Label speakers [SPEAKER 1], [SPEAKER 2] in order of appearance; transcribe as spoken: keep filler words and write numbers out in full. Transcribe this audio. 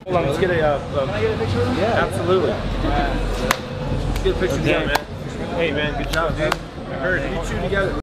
[SPEAKER 1] Hold on, let's get a. Uh, um, Can I get a picture of him? Yeah, absolutely. Yeah. Let's get a picture together, man. Hey, man, good job, dude. I heard you two together.